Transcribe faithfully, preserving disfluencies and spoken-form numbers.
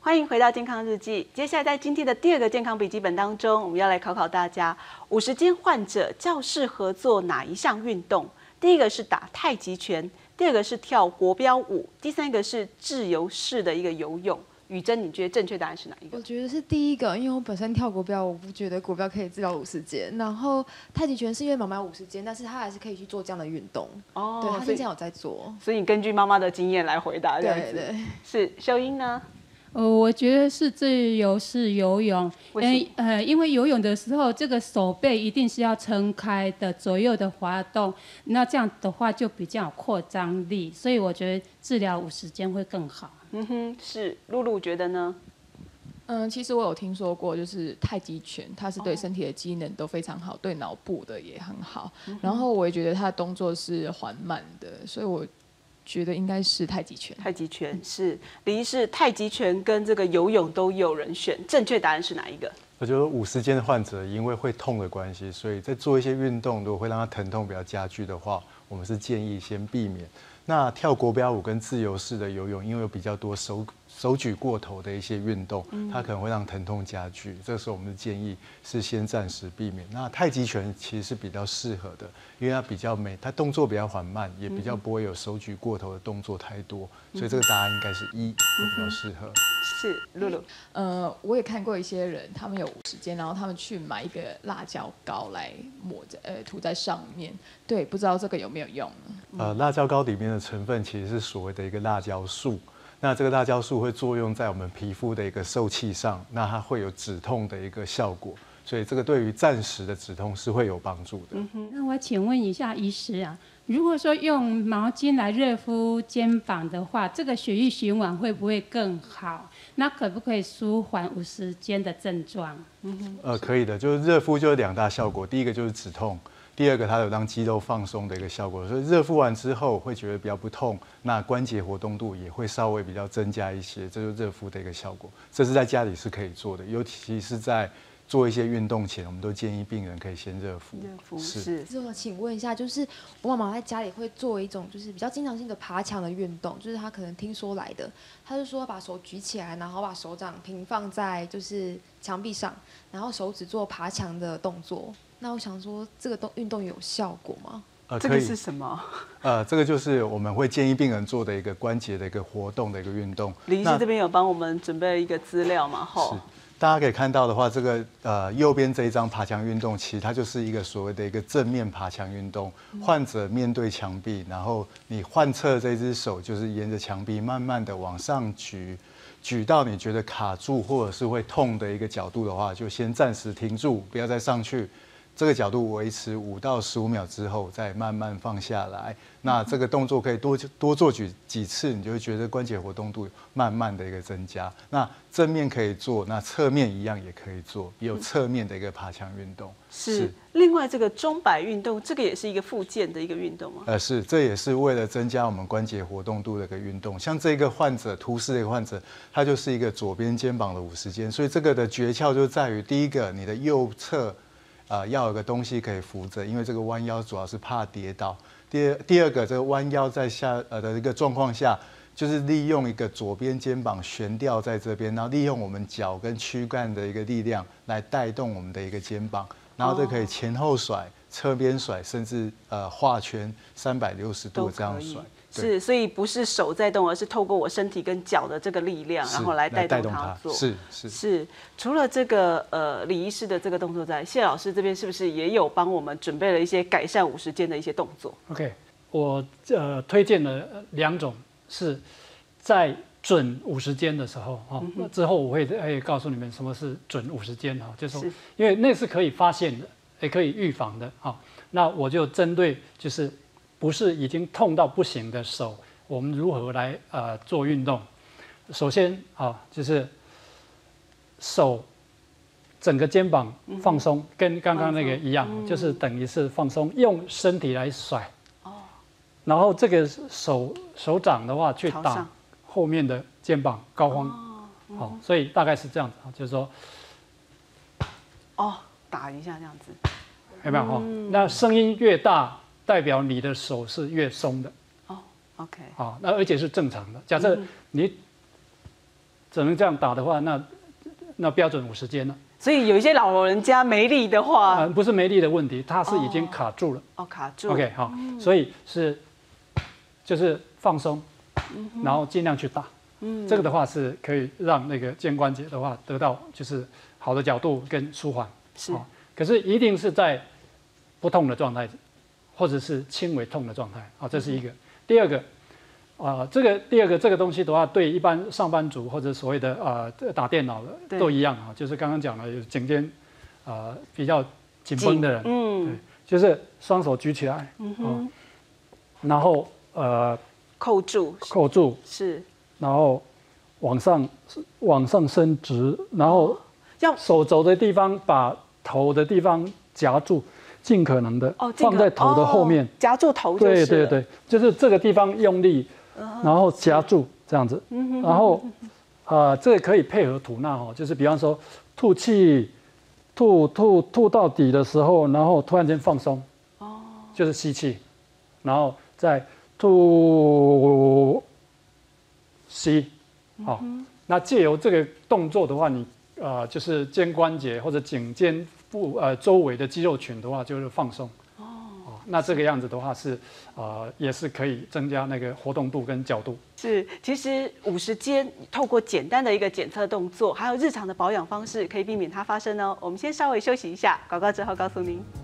欢迎回到健康日记。接下来在今天的第二个健康笔记本当中，我们要来考考大家：五十肩患者较适合做哪一项运动？第一个是打太极拳，第二个是跳国标舞，第三个是自由式的一个游泳。宇珍，你觉得正确答案是哪一个？ 我觉得是第一个，因为我本身跳国标，我不觉得国标可以治疗五十肩。然后太极拳是因为妈妈五十肩，但是她还是可以去做这样的运动。哦，对，她现在有在做。 所以你根据妈妈的经验来回答，这样子。 对对。 是秀英呢？ 呃，我觉得是自由式游泳，因呃，因为游泳的时候，这个手背一定是要撑开的，左右的滑动，那这样的话就比较有扩张力，所以我觉得治疗五十肩会更好。 嗯哼，是露露觉得呢？ 嗯，其实我有听说过，就是太极拳，它是对身体的机能都非常好，对脑部的也很好。嗯、然后我也觉得它的动作是缓慢的，所以我觉得应该是太极拳。 太极拳是李医师，太极拳跟这个游泳都有人选，正确答案是哪一个？ 我觉得五十肩的患者因为会痛的关系，所以在做一些运动，如果会让他疼痛比较加剧的话，我们是建议先避免。那跳国标舞跟自由式的游泳，因为有比较多手手举过头的一些运动，它可能会让疼痛加剧。这个时候我们的建议是先暂时避免。那太极拳其实是比较适合的，因为它比较美，它动作比较缓慢，也比较不会有手举过头的动作太多，所以这个答案应该是一，会比较适合。 是露露， 呃，我也看过一些人，他们有五十肩，然后他们去买一个辣椒膏来抹在呃涂在上面，对，不知道这个有没有用呢？ 呃，辣椒膏里面的成分其实是所谓的一个辣椒素，那这个辣椒素会作用在我们皮肤的一个受气上，那它会有止痛的一个效果，所以这个对于暂时的止痛是会有帮助的。 嗯哼，那我请问一下医师啊，如果说用毛巾来热敷肩膀的话，这个血液循环会不会更好？那可不可以舒缓五十肩的症状？ 嗯哼，呃，可以的，就是热敷就有两大效果，第一个就是止痛。第二个，它有让肌肉放松的一个效果，所以热敷完之后会觉得比较不痛，那关节活动度也会稍微比较增加一些，这就是热敷的一个效果。这是在家里是可以做的，尤其是在做一些运动前，我们都建议病人可以先热敷。 热敷是。 是我请问一下，就是我妈妈在家里会做一种就是比较经常性的爬墙的运动，就是她可能听说来的，她是说把手举起来，然后把手掌平放在就是墙壁上，然后手指做爬墙的动作。那我想说，这个动运动有效果吗？ 呃， 这个是什么？ 呃，这个就是我们会建议病人做的一个关节的一个活动的一个运动。 李医师这边有帮我们准备了一个资料嘛？吼， 大家可以看到的话，这个呃右边这一张爬墙运动，其实它就是一个所谓的一个正面爬墙运动。患者面对墙壁，然后你患侧这只手就是沿着墙壁慢慢的往上举。举到你觉得卡住或者是会痛的一个角度的话，就先暂时停住，不要再上去。这个角度维持五到十五秒之后，再慢慢放下来。那这个动作可以多多做几几次，你就会觉得关节活动度慢慢的一个增加。那正面可以做，那侧面一样也可以做，也有侧面的一个爬墙运动。 是。是另外，这个钟摆运动，这个也是一个复健的一个运动吗？ 呃，是，这也是为了增加我们关节活动度的一个运动。像这个患者，图示的一个患者，他就是一个左边肩膀的五十肩，所以这个的诀窍就在于，第一个，你的右侧。呃，要有个东西可以扶着，因为这个弯腰主要是怕跌倒。第二，第二个，这个弯腰在下呃的一个状况下，就是利用一个左边肩膀悬吊在这边，然后利用我们脚跟躯干的一个力量来带动我们的一个肩膀，然后这可以前后甩、侧边甩，甚至呃画圈三百六十度这样甩。 是，所以不是手在动，而是透过我身体跟脚的这个力量，然后来带动它做。 是是是。除了这个呃李医师的这个动作在，谢老师这边是不是也有帮我们准备了一些改善五十肩的一些动作 ？OK， 我呃推荐了两种，是在准五十肩的时候哈、嗯，之后我会会告诉你们什么是准五十肩哈，就是说，因为那是可以发现的，也可以预防的哈。那我就针对就是。不是已经痛到不行的手，我们如何来呃做运动？首先啊，就是手整个肩膀放松，嗯、跟刚刚那个一样，嗯、就是等于是放松，用身体来甩。哦。然后这个手手掌的话，去打后面的肩膀高肓。哦。嗯、好，所以大概是这样子啊，就是说， 哦，打一下这样子， 有没有哈？嗯、那声音越大。代表你的手是越松的哦 ，OK， 好，那而且是正常的。假设你只能这样打的话，那那标准五十肩了。 所以有一些老人家没力的话， 啊，不是没力的问题，它是已经卡住了。 哦，卡住。 OK， 好，所以是就是放松，然后尽量去打。嗯，这个的话是可以让那个肩关节的话得到就是好的角度跟舒缓。 是， 可是一定是在不痛的状态，或者是轻微痛的状态。啊，这是一个。第二个。啊、呃，这个第二个这个东西的话，对一般上班族或者所谓的啊、呃、打电脑的都一样啊，就是刚刚讲了，有颈肩啊、呃、比较紧绷的人，嗯，对，就是双手举起来，嗯哼、哦，然后呃扣住， 扣住是， 然后往上往上伸直，然后要手肘的地方把头的地方夹住。尽可能的放在头的后面， 哦、夹住头就是。 对对对，就是这个地方用力，然后夹住这样子，然后呃，这个可以配合吐纳哦，就是比方说吐气，吐吐吐到底的时候，然后突然间放松，哦，就是吸气，然后再吐吸，好、哦，那借由这个动作的话，你呃就是肩关节或者颈肩。部呃周围的肌肉群的话就是放松哦，那这个样子的话是呃也是可以增加那个活动度跟角度。 是，其实五十肩透过简单的一个检测动作，还有日常的保养方式，可以避免它发生哦。我们先稍微休息一下，广告之后告诉您。